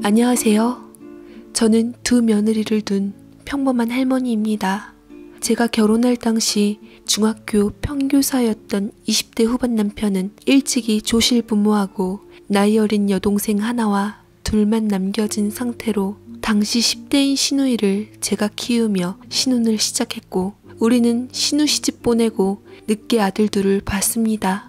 안녕하세요. 저는 두 며느리를 둔 평범한 할머니입니다. 제가 결혼할 당시 중학교 평교사였던 20대 후반 남편은 일찍이 조실부모하고 나이 어린 여동생 하나와 둘만 남겨진 상태로 당시 10대인 시누이를 제가 키우며 신혼을 시작했고, 우리는 신우 시집 보내고 늦게 아들 둘을 봤습니다.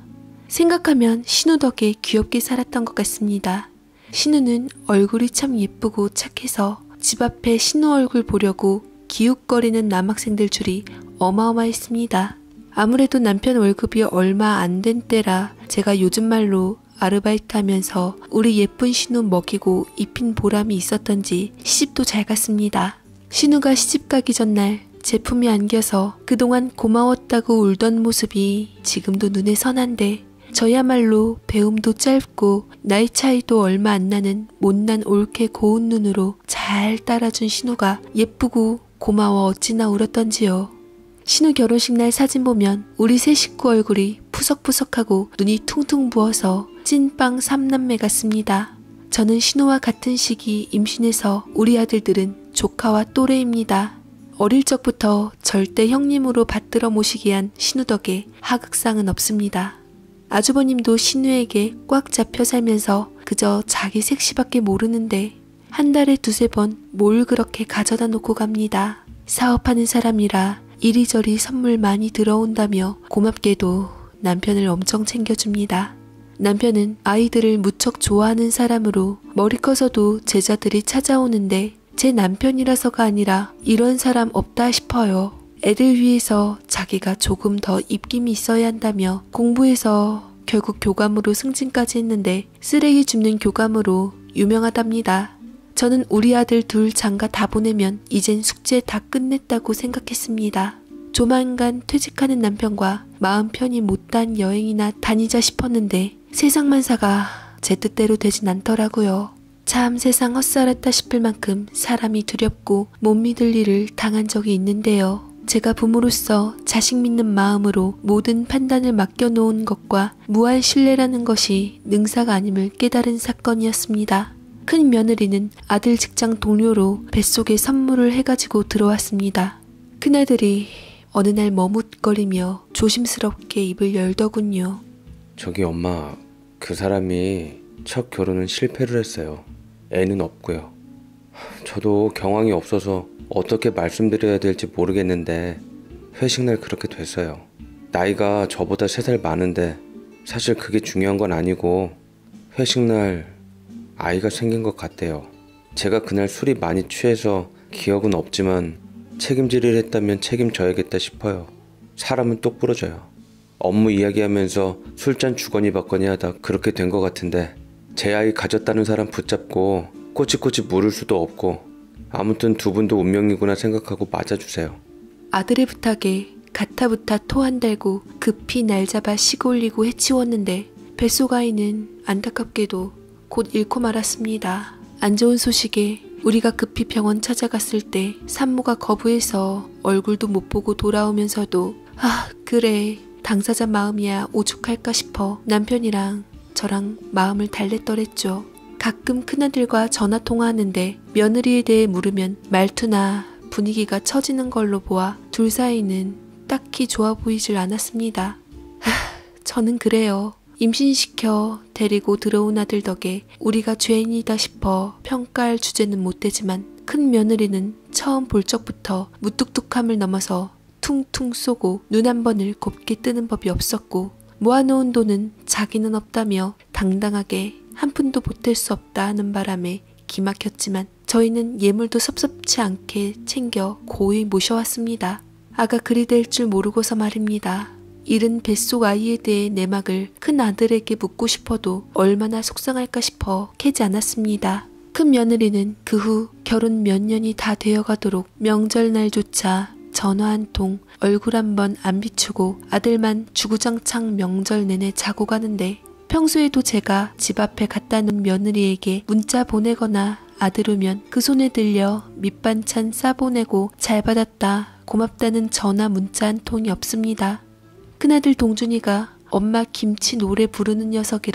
생각하면 신우 덕에 귀엽게 살았던 것 같습니다. 신우는 얼굴이 참 예쁘고 착해서 집 앞에 신우 얼굴 보려고 기웃거리는 남학생들 줄이 어마어마했습니다. 아무래도 남편 월급이 얼마 안 된 때라 제가 요즘 말로 아르바이트 하면서 우리 예쁜 신우 먹이고 입힌 보람이 있었던지 시집도 잘 갔습니다. 신우가 시집 가기 전날 제품이 안겨서 그동안 고마웠다고 울던 모습이 지금도 눈에 선한데, 저야말로 배움도 짧고 나이 차이도 얼마 안 나는 못난 올케 고운 눈으로 잘 따라준 신우가 예쁘고 고마워 어찌나 울었던지요. 신우 결혼식 날 사진 보면 우리 세 식구 얼굴이 푸석푸석하고 눈이 퉁퉁 부어서 찐빵 3남매 같습니다. 저는 신우와 같은 시기 임신해서 우리 아들들은 조카와 또래입니다. 어릴 적부터 절대 형님으로 받들어 모시게 한 신우 덕에 하극상은 없습니다. 아주버님도 신우에게 꽉 잡혀 살면서 그저 자기 색시밖에 모르는데 한 달에 두세 번 뭘 그렇게 가져다 놓고 갑니다. 사업하는 사람이라 이리저리 선물 많이 들어온다며 고맙게도 남편을 엄청 챙겨줍니다. 남편은 아이들을 무척 좋아하는 사람으로 머리 커서도 제자들이 찾아오는데 제 남편이라서가 아니라 이런 사람 없다 싶어요. 애들 위해서 자기가 조금 더 입김이 있어야 한다며 공부해서 결국 교감으로 승진까지 했는데 쓰레기 줍는 교감으로 유명하답니다. 저는 우리 아들 둘 장가 다 보내면 이젠 숙제 다 끝냈다고 생각했습니다. 조만간 퇴직하는 남편과 마음 편히 못한 여행이나 다니자 싶었는데 세상 만사가 제 뜻대로 되진 않더라고요. 참 세상 헛살았다 싶을 만큼 사람이 두렵고 못 믿을 일을 당한 적이 있는데요. 제가 부모로서 자식 믿는 마음으로 모든 판단을 맡겨놓은 것과 무한 신뢰라는 것이 능사가 아님을 깨달은 사건이었습니다. 큰 며느리는 아들 직장 동료로 뱃속에 선물을 해가지고 들어왔습니다. 큰아들이 어느 날 머뭇거리며 조심스럽게 입을 열더군요. 저기 엄마, 그 사람이 첫 결혼은 실패를 했어요. 애는 없고요. 저도 경황이 없어서 어떻게 말씀드려야 될지 모르겠는데 회식날 그렇게 됐어요. 나이가 저보다 3살 많은데 사실 그게 중요한 건 아니고 회식날 아이가 생긴 것 같대요. 제가 그날 술이 많이 취해서 기억은 없지만 책임질을 했다면 책임져야겠다 싶어요. 사람은 똑부러져요. 업무 이야기하면서 술잔 주거니 받거니 하다 그렇게 된 것 같은데 제 아이 가졌다는 사람 붙잡고 꼬치꼬치 물을 수도 없고, 아무튼 두 분도 운명이구나 생각하고 맞아주세요. 아들의 부탁에 가타부타 토 한 달고 급히 날 잡아 시골리고 해치웠는데 뱃속 아이는 안타깝게도 곧 잃고 말았습니다. 안 좋은 소식에 우리가 급히 병원 찾아갔을 때 산모가 거부해서 얼굴도 못 보고 돌아오면서도 그래 당사자 마음이야 오죽할까 싶어 남편이랑 저랑 마음을 달랬더랬죠. 가끔 큰아들과 전화통화하는데 며느리에 대해 물으면 말투나 분위기가 처지는 걸로 보아 둘 사이는 딱히 좋아 보이질 않았습니다. 저는 그래요. 임신시켜 데리고 들어온 아들 덕에 우리가 죄인이다 싶어 평가할 주제는 못 되지만 큰 며느리는 처음 볼 적부터 무뚝뚝함을 넘어서 퉁퉁 쏘고 눈 한 번을 곱게 뜨는 법이 없었고, 모아놓은 돈은 자기는 없다며 당당하게 한 푼도 보탤 수 없다 하는 바람에 기막혔지만 저희는 예물도 섭섭치 않게 챙겨 고이 모셔왔습니다. 아가 그리 될 줄 모르고서 말입니다. 잃은 뱃속 아이에 대해 내막을 큰 아들에게 묻고 싶어도 얼마나 속상할까 싶어 캐지 않았습니다. 큰 며느리는 그 후 결혼 몇 년이 다 되어가도록 명절날조차 전화 한 통, 얼굴 한 번 안 비추고 아들만 주구장창 명절 내내 자고 가는데, 평소에도 제가 집 앞에 갖다 놓은 며느리에게 문자 보내거나 아들 오면 그 손에 들려 밑반찬 싸보내고 잘 받았다 고맙다는 전화 문자 한 통이 없습니다. 큰아들 동준이가 엄마 김치 노래 부르는 녀석이라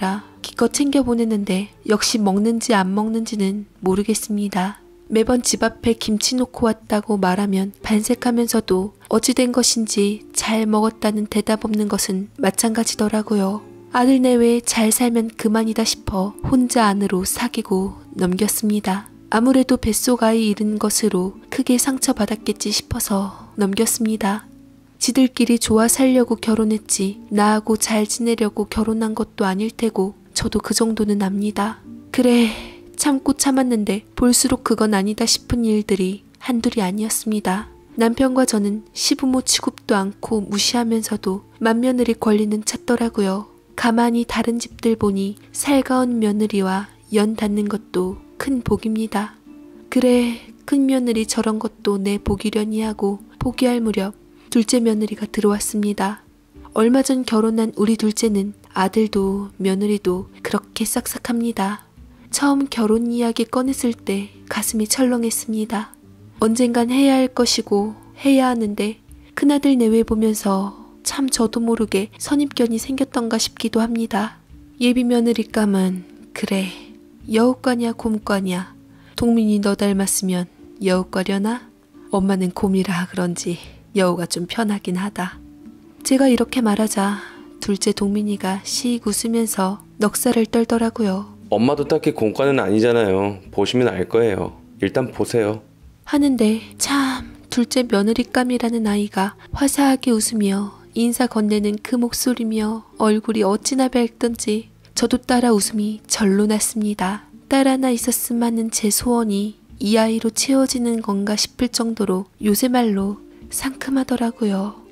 기껏 챙겨 보냈는데 역시 먹는지 안 먹는지는 모르겠습니다. 매번 집 앞에 김치 놓고 왔다고 말하면 반색하면서도 어찌된 것인지 잘 먹었다는 대답 없는 것은 마찬가지더라고요. 아들 내외 잘 살면 그만이다 싶어 혼자 안으로 사귀고 넘겼습니다. 아무래도 뱃속 아이 잃은 것으로 크게 상처받았겠지 싶어서 넘겼습니다. 지들끼리 좋아 살려고 결혼했지 나하고 잘 지내려고 결혼한 것도 아닐 테고 저도 그 정도는 압니다. 그래 참고 참았는데 볼수록 그건 아니다 싶은 일들이 한둘이 아니었습니다. 남편과 저는 시부모 취급도 않고 무시하면서도 맏며느리 권리는 찾더라고요. 가만히 다른 집들 보니 살가운 며느리와 연 닿는 것도 큰 복입니다. 그래 큰 며느리 저런 것도 내 복이려니 하고 포기할 무렵 둘째 며느리가 들어왔습니다. 얼마 전 결혼한 우리 둘째는 아들도 며느리도 그렇게 싹싹합니다. 처음 결혼 이야기 꺼냈을 때 가슴이 철렁했습니다. 언젠간 해야 할 것이고 해야 하는데 큰아들 내외 보면서 참 저도 모르게 선입견이 생겼던가 싶기도 합니다. 예비 며느리감은 그래 여우과냐 곰과냐 동민이 너 닮았으면 여우과려나? 엄마는 곰이라 그런지 여우가 좀 편하긴 하다. 제가 이렇게 말하자 둘째 동민이가 씩 웃으면서 넋살을 떨더라고요. 엄마도 딱히 공과는 아니잖아요. 보시면 알 거예요. 일단 보세요. 하는데 참 둘째 며느리감이라는 아이가 화사하게 웃으며 인사 건네는 그 목소리며 얼굴이 어찌나 밝던지 저도 따라 웃음이 절로 났습니다. 딸 하나 있었음 하는 제 소원이 이 아이로 채워지는 건가 싶을 정도로 요새 말로 상큼하더라고요.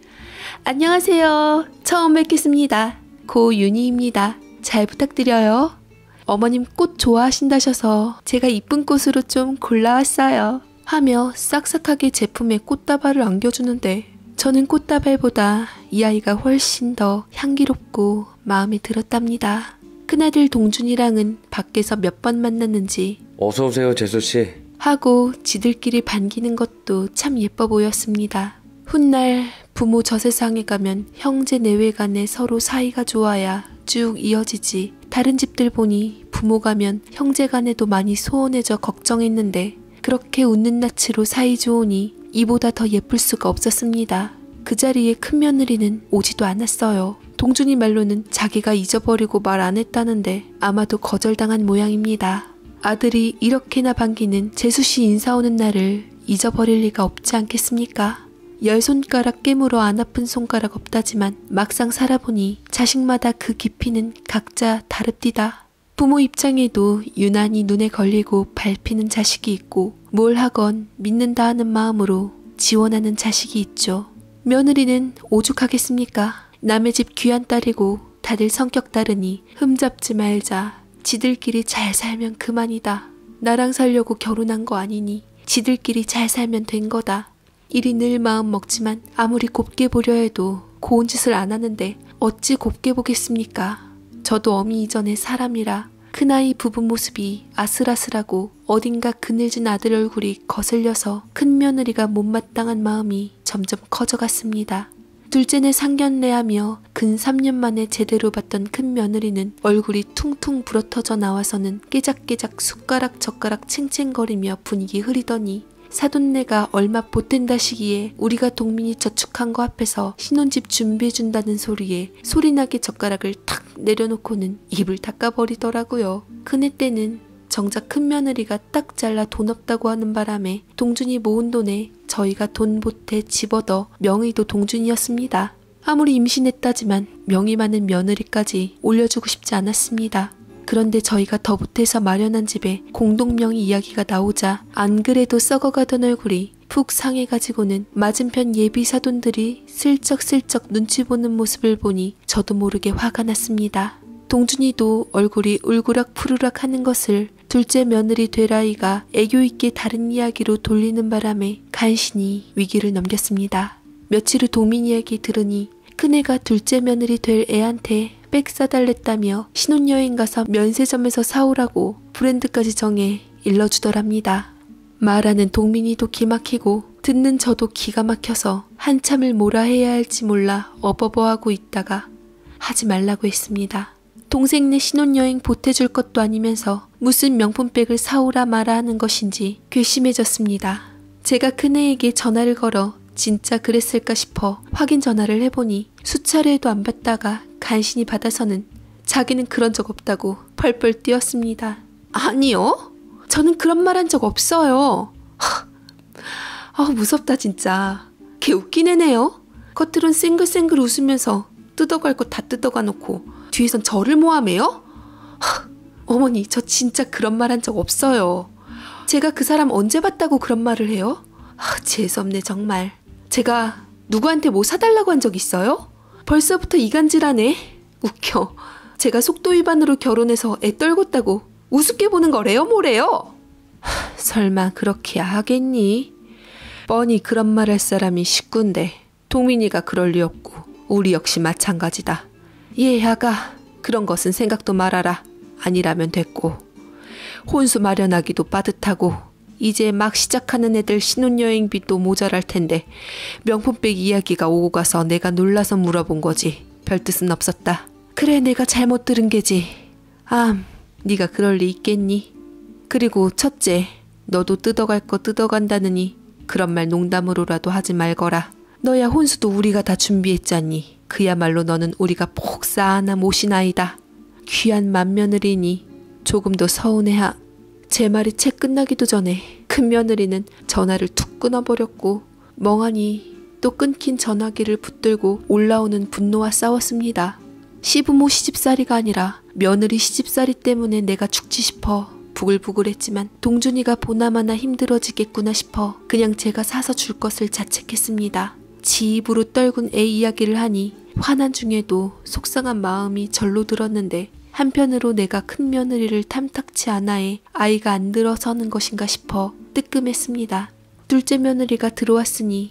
안녕하세요. 처음 뵙겠습니다. 고윤희입니다. 잘 부탁드려요. 어머님 꽃 좋아하신다셔서 제가 이쁜 꽃으로 좀 골라왔어요. 하며 싹싹하게 제품에 꽃다발을 안겨주는데 저는 꽃다발보다 이 아이가 훨씬 더 향기롭고 마음에 들었답니다. 큰아들 동준이랑은 밖에서 몇 번 만났는지 어서 오세요, 재수씨. 하고 지들끼리 반기는 것도 참 예뻐 보였습니다. 훗날 부모 저 세상에 가면 형제 내외 간에 서로 사이가 좋아야 쭉 이어지지. 다른 집들 보니 부모 가면 형제 간에도 많이 소원해져 걱정했는데 그렇게 웃는 낯으로 사이 좋으니 이보다 더 예쁠 수가 없었습니다. 그 자리에 큰 며느리는 오지도 않았어요. 동준이 말로는 자기가 잊어버리고 말 안 했다는데 아마도 거절당한 모양입니다. 아들이 이렇게나 반기는 재수씨 인사 오는 날을 잊어버릴 리가 없지 않겠습니까? 10손가락 깨물어 안 아픈 손가락 없다지만 막상 살아보니 자식마다 그 깊이는 각자 다릅디다. 부모 입장에도 유난히 눈에 걸리고 밟히는 자식이 있고 뭘 하건 믿는다 하는 마음으로 지원하는 자식이 있죠. 며느리는 오죽하겠습니까? 남의 집 귀한 딸이고 다들 성격 다르니 흠잡지 말자. 지들끼리 잘 살면 그만이다. 나랑 살려고 결혼한 거 아니니 지들끼리 잘 살면 된 거다. 이리 늘 마음 먹지만 아무리 곱게 보려 해도 고운 짓을 안 하는데 어찌 곱게 보겠습니까? 저도 어미 이전의 사람이라 큰아이 부부 모습이 아슬아슬하고 어딘가 그늘진 아들 얼굴이 거슬려서 큰 며느리가 못마땅한 마음이 점점 커져갔습니다. 둘째는 상견례하며 근 3년 만에 제대로 봤던 큰 며느리는 얼굴이 퉁퉁 불어터져 나와서는 깨작깨작 숟가락 젓가락 칭칭거리며 분위기 흐리더니 사돈네가 얼마 보탠다 시기에 우리가 동민이 저축한 거 앞에서 신혼집 준비해준다는 소리에 소리나게 젓가락을 탁 내려놓고는 입을 닦아버리더라고요. 그네 때는 정작 큰 며느리가 딱 잘라 돈 없다고 하는 바람에 동준이 모은 돈에 저희가 돈 보태 집어넣어 명의도 동준이었습니다. 아무리 임신했다지만 명의 많은 며느리까지 올려주고 싶지 않았습니다. 그런데 저희가 더 보태서 마련한 집에 공동명의 이야기가 나오자 안 그래도 썩어가던 얼굴이 푹 상해가지고는 맞은편 예비 사돈들이 슬쩍슬쩍 눈치 보는 모습을 보니 저도 모르게 화가 났습니다. 동준이도 얼굴이 울그락 푸르락 하는 것을 둘째 며느리 될 아이가 애교 있게 다른 이야기로 돌리는 바람에 간신히 위기를 넘겼습니다. 며칠 후 동민 이야기 들으니 큰애가 둘째 며느리 될 애한테 백 사달랬다며 신혼여행 가서 면세점에서 사오라고 브랜드까지 정해 일러주더랍니다. 말하는 동민이도 기막히고 듣는 저도 기가 막혀서 한참을 뭐라 해야 할지 몰라 어버버하고 있다가 하지 말라고 했습니다. 동생네 신혼여행 보태줄 것도 아니면서 무슨 명품백을 사오라 마라 하는 것인지 괘씸해졌습니다. 제가 큰애에게 전화를 걸어 진짜 그랬을까 싶어 확인 전화를 해보니 수차례에도 안 받다가 간신히 받아서는 자기는 그런 적 없다고 펄펄 뛰었습니다. 아니요? 저는 그런 말 한 적 없어요. 무섭다 진짜. 걔 웃긴 애네요. 겉으론 쌩글쌩글 웃으면서 뜯어갈 거 다 뜯어가 놓고 뒤에선 저를 모함해요? 어머니, 저 진짜 그런 말 한 적 없어요. 제가 그 사람 언제 봤다고 그런 말을 해요? 재수없네 정말. 제가 누구한테 뭐 사달라고 한 적 있어요? 벌써부터 이간질하네. 웃겨. 제가 속도 위반으로 결혼해서 애 떨궜다고 우습게 보는 거래요 뭐래요? 설마 그렇게 하겠니? 뻔히 그런 말 할 사람이 식구인데 동민이가 그럴 리 없고 우리 역시 마찬가지다. 얘야가 그런 것은 생각도 말아라. 아니라면 됐고. 혼수 마련하기도 빠듯하고 이제 막 시작하는 애들 신혼여행비도 모자랄 텐데 명품백 이야기가 오고 가서 내가 놀라서 물어본 거지. 별 뜻은 없었다. 그래, 내가 잘못 들은 게지. 네가 그럴 리 있겠니? 그리고 첫째, 너도 뜯어갈 거 뜯어간다느니 그런 말 농담으로라도 하지 말거라. 너야 혼수도 우리가 다 준비했잖니. 그야말로 너는 우리가 폭 쌓아나 모신 아이다. 귀한 맏며느리니 조금 더 서운해하. 제 말이 채 끝나기도 전에 큰며느리는 전화를 툭 끊어버렸고 멍하니 또 끊긴 전화기를 붙들고 올라오는 분노와 싸웠습니다. 시부모 시집살이가 아니라 며느리 시집살이 때문에 내가 죽지 싶어 부글부글했지만 동준이가 보나마나 힘들어지겠구나 싶어 그냥 제가 사서 줄 것을 자책했습니다. 지 입으로 떨군 애 이야기를 하니 화난 중에도 속상한 마음이 절로 들었는데 한편으로 내가 큰 며느리를 탐탁치 않아해 아이가 안 들어서는 것인가 싶어 뜨끔했습니다. 둘째 며느리가 들어왔으니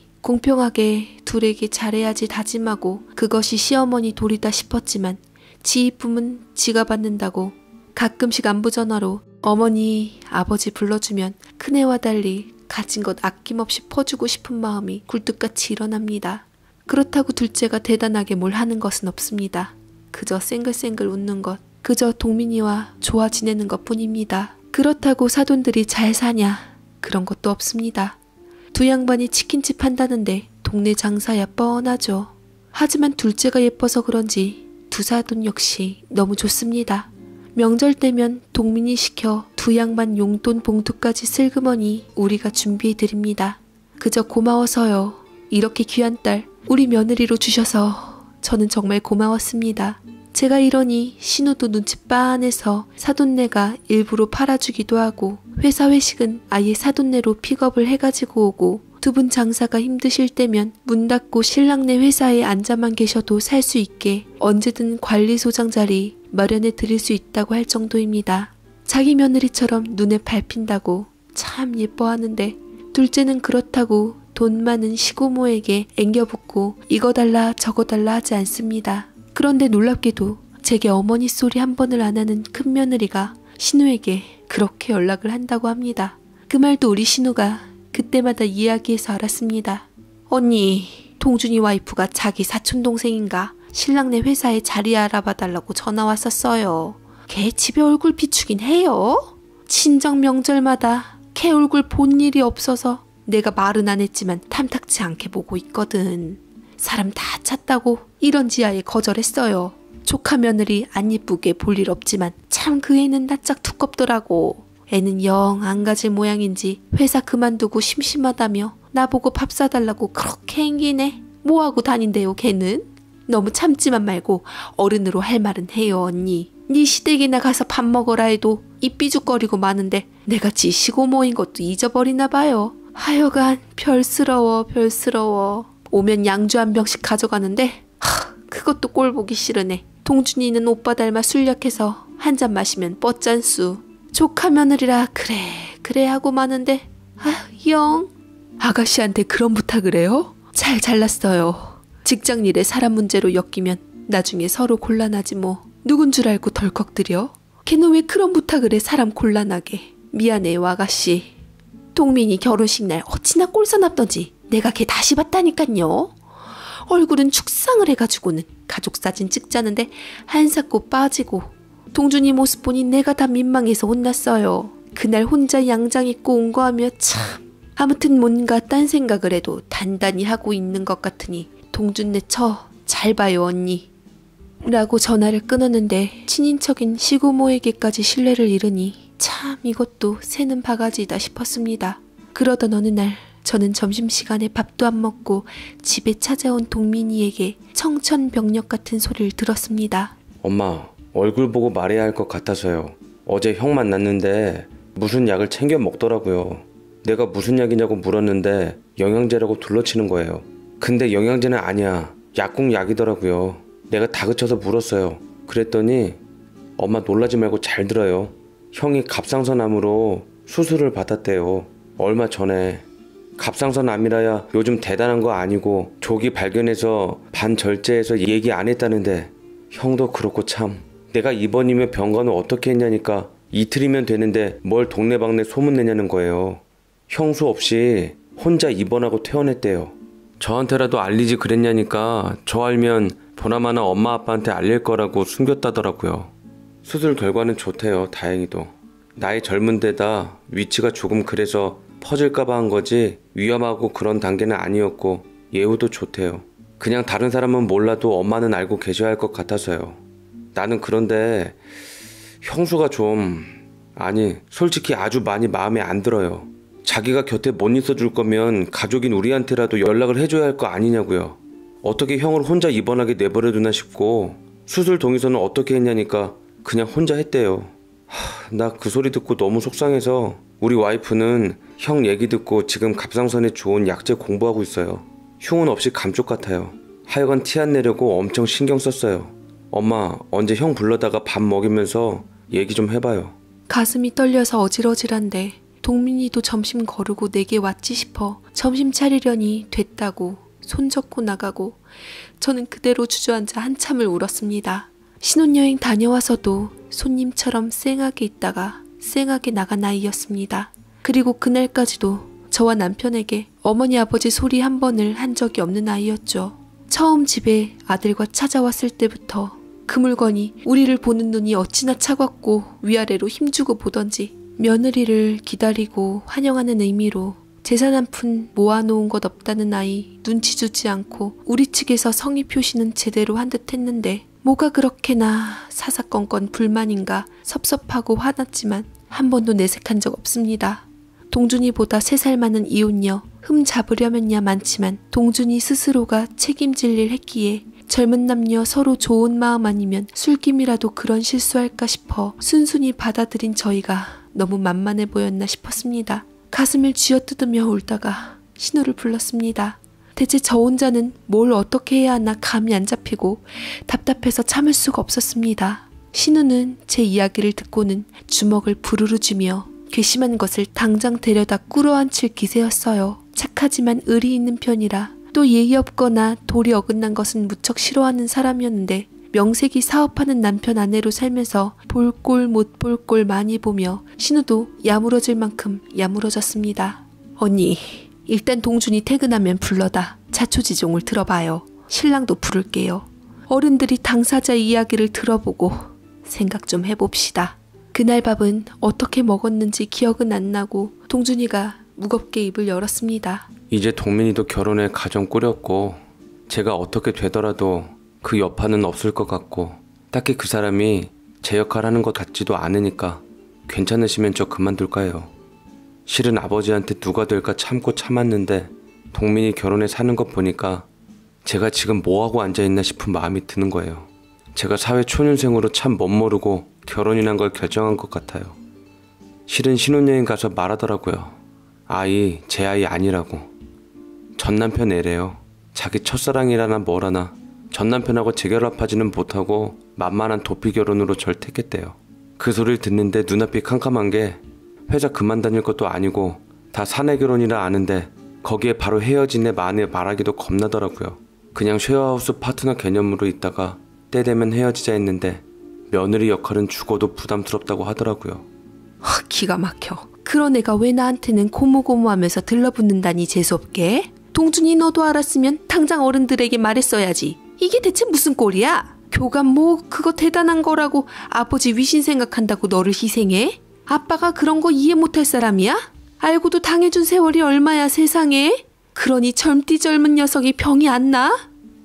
공평하게 둘에게 잘해야지 다짐하고 그것이 시어머니 도리다 싶었지만 지 이쁨은 지가 받는다고 가끔씩 안부전화로 어머니, 아버지 불러주면 큰애와 달리 가진 것 아낌없이 퍼주고 싶은 마음이 굴뚝같이 일어납니다. 그렇다고 둘째가 대단하게 뭘 하는 것은 없습니다. 그저 쌩글쌩글 웃는 것, 그저 동민이와 좋아 지내는 것뿐입니다. 그렇다고 사돈들이 잘 사냐? 그런 것도 없습니다. 두 양반이 치킨집 한다는데 동네 장사야 뻔하죠. 하지만 둘째가 예뻐서 그런지 두 사돈 역시 너무 좋습니다. 명절 때면 동민이 시켜 두 양반 용돈 봉투까지 슬그머니 우리가 준비해드립니다. 그저 고마워서요. 이렇게 귀한 딸 우리 며느리로 주셔서 저는 정말 고마웠습니다. 제가 이러니 신우도 눈치 빤해서 사돈네가 일부러 팔아주기도 하고 회사 회식은 아예 사돈네로 픽업을 해가지고 오고 두 분 장사가 힘드실 때면 문 닫고 신랑네 회사에 앉아만 계셔도 살 수 있게 언제든 관리소장 자리 마련해 드릴 수 있다고 할 정도입니다. 자기 며느리처럼 눈에 밟힌다고 참 예뻐하는데 둘째는 그렇다고 돈 많은 시고모에게 앵겨붙고 이거 달라 저거 달라 하지 않습니다. 그런데 놀랍게도 제게 어머니 소리 한 번을 안 하는 큰며느리가 신우에게 그렇게 연락을 한다고 합니다. 그 말도 우리 신우가 그때마다 이야기해서 알았습니다. 언니, 동준이 와이프가 자기 사촌동생인가 신랑네 회사에 자리 알아봐달라고 전화 왔었어요. 걔 집에 얼굴 비추긴 해요. 친정 명절마다 걔 얼굴 본 일이 없어서 내가 말은 안 했지만 탐탁치 않게 보고 있거든. 사람 다 찼다고 이런 지하에 거절했어요. 조카 며느리 안 이쁘게 볼 일 없지만 참 그 애는 낯짝 두껍더라고. 애는 영 안 가질 모양인지 회사 그만두고 심심하다며 나보고 밥 사달라고 그렇게 앵기네. 뭐하고 다닌대요 걔는? 너무 참지만 말고 어른으로 할 말은 해요 언니. 네 시댁이나 가서 밥 먹어라 해도 입 삐죽거리고 마는데 내가 지 시고모인 것도 잊어버리나 봐요. 하여간 별스러워. 오면 양주 한 병씩 가져가는데 그것도 꼴 보기 싫으네. 동준이는 오빠 닮아 술 약해서 한 잔 마시면 뻗잔수. 조카 며느리라 그래 하고 마는데 영. 아가씨한테 그런 부탁을 해요? 잘 잘났어요. 직장 일에 사람 문제로 엮이면 나중에 서로 곤란하지 뭐. 누군 줄 알고 덜컥들여? 걔는 왜 그런 부탁을 해 사람 곤란하게. 미안해요 아가씨. 동민이 결혼식 날 어찌나 꼴사납던지 내가 걔 다시 봤다니깐요. 얼굴은 축상을 해가지고는 가족사진 찍자는데 한사코 빠지고 동준이 모습 보니 내가 다 민망해서 혼났어요. 그날 혼자 양장 입고 온 거 하며 참. 아무튼 뭔가 딴 생각을 해도 단단히 하고 있는 것 같으니 동준네 처 잘 봐요 언니. 라고 전화를 끊었는데 친인척인 시고모에게까지 신뢰를 잃으니 참 이것도 새는 바가지다 싶었습니다. 그러던 어느 날 저는 점심시간에 밥도 안 먹고 집에 찾아온 동민이에게 청천벽력 같은 소리를 들었습니다. 엄마, 얼굴 보고 말해야 할 것 같아서요. 어제 형 만났는데 무슨 약을 챙겨 먹더라고요. 내가 무슨 약이냐고 물었는데 영양제라고 둘러치는 거예요. 근데 영양제는 아니야. 약국 약이더라고요. 내가 다그쳐서 물었어요. 그랬더니 엄마 놀라지 말고 잘 들어요. 형이 갑상선암으로 수술을 받았대요. 얼마 전에. 갑상선암이라야 요즘 대단한 거 아니고 조기 발견해서 반절제해서 얘기 안 했다는데 형도 그렇고 참. 내가 입원이면 병간호 어떻게 했냐니까 이틀이면 되는데 뭘 동네방네 소문내냐는 거예요. 형수 없이 혼자 입원하고 퇴원했대요. 저한테라도 알리지 그랬냐니까 저 알면 보나마나 엄마 아빠한테 알릴 거라고 숨겼다더라고요. 수술 결과는 좋대요. 다행히도. 나이 젊은 데다 위치가 조금 그래서 퍼질까봐 한 거지 위험하고 그런 단계는 아니었고 예후도 좋대요. 그냥 다른 사람은 몰라도 엄마는 알고 계셔야 할 것 같아서요. 나는 그런데 형수가 좀 아니 솔직히 아주 많이 마음에 안 들어요. 자기가 곁에 못 있어줄 거면 가족인 우리한테라도 연락을 해줘야 할 거 아니냐고요. 어떻게 형을 혼자 입원하게 내버려두나 싶고 수술 동의서는 어떻게 했냐니까 그냥 혼자 했대요. 나 그 소리 듣고 너무 속상해서 우리 와이프는 형 얘기 듣고 지금 갑상선에 좋은 약제 공부하고 있어요. 흉은 없이 감쪽 같아요. 하여간 티 안 내려고 엄청 신경 썼어요. 엄마 언제 형 불러다가 밥 먹이면서 얘기 좀 해봐요. 가슴이 떨려서 어질어질한데 동민이도 점심 거르고 내게 왔지 싶어 점심 차리려니 됐다고 손잡고 나가고 저는 그대로 주저앉아 한참을 울었습니다. 신혼여행 다녀와서도 손님처럼 쌩하게 있다가 쌩하게 나간 아이였습니다. 그리고 그날까지도 저와 남편에게 어머니 아버지 소리 한 번을 한 적이 없는 아이였죠. 처음 집에 아들과 찾아왔을 때부터 그 물건이 우리를 보는 눈이 어찌나 차갑고 위아래로 힘주고 보던지 며느리를 기다리고 환영하는 의미로 재산 한 푼 모아놓은 것 없다는 아이 눈치 주지 않고 우리 측에서 성의 표시는 제대로 한 듯 했는데 뭐가 그렇게나 사사건건 불만인가 섭섭하고 화났지만 한 번도 내색한 적 없습니다. 동준이보다 3살 많은 이웃녀 흠 잡으려면야 많지만 동준이 스스로가 책임질 일 했기에 젊은 남녀 서로 좋은 마음 아니면 술김이라도 그런 실수할까 싶어 순순히 받아들인 저희가 너무 만만해 보였나 싶었습니다. 가슴을 쥐어뜯으며 울다가 신우를 불렀습니다. 대체 저 혼자는 뭘 어떻게 해야 하나 감이 안 잡히고 답답해서 참을 수가 없었습니다. 신우는 제 이야기를 듣고는 주먹을 부르르 쥐며 괘씸한 것을 당장 데려다 꿇어앉힐 기세였어요. 착하지만 의리 있는 편이라 또 예의 없거나 도리 어긋난 것은 무척 싫어하는 사람이었는데 명색이 사업하는 남편 아내로 살면서 볼 꼴 못 볼 꼴 많이 보며 신우도 야무러질 만큼 야무러졌습니다. 언니, 일단 동준이 퇴근하면 불러다 자초지종을 들어봐요. 신랑도 부를게요. 어른들이 당사자 이야기를 들어보고 생각 좀 해봅시다. 그날 밥은 어떻게 먹었는지 기억은 안 나고 동준이가 무겁게 입을 열었습니다. 이제 동민이도 결혼해 가정 꾸렸고 제가 어떻게 되더라도 그 여파는 없을 것 같고 딱히 그 사람이 제 역할 하는 것 같지도 않으니까 괜찮으시면 저 그만둘까요? 실은 아버지한테 누가 될까 참고 참았는데 동민이 결혼해 사는 것 보니까 제가 지금 뭐하고 앉아있나 싶은 마음이 드는 거예요. 제가 사회 초년생으로 참 멋모르고 결혼이란 걸 결정한 것 같아요. 실은 신혼여행 가서 말하더라고요. 아이, 제 아이 아니라고. 전 남편 애래요. 자기 첫사랑이라나 뭐라나 전 남편하고 재결합하지는 못하고 만만한 도피 결혼으로 절 택했대요. 그 소리를 듣는데 눈앞이 캄캄한 게 회사 그만 다닐 것도 아니고 다 사내 결혼이라 아는데 거기에 바로 헤어진 애 만에 말하기도 겁나더라고요. 그냥 쉐어하우스 파트너 개념으로 있다가 때 되면 헤어지자 했는데 며느리 역할은 죽어도 부담스럽다고 하더라고요. 기가 막혀. 그런 애가 왜 나한테는 고무고무하면서 들러붙는다니 재수없게? 동준이 너도 알았으면 당장 어른들에게 말했어야지. 이게 대체 무슨 꼴이야? 교감 뭐 그거 대단한 거라고 아버지 위신 생각한다고 너를 희생해? 아빠가 그런 거 이해 못할 사람이야? 알고도 당해준 세월이 얼마야 세상에? 그러니 젊디 젊은 녀석이 병이 안 나?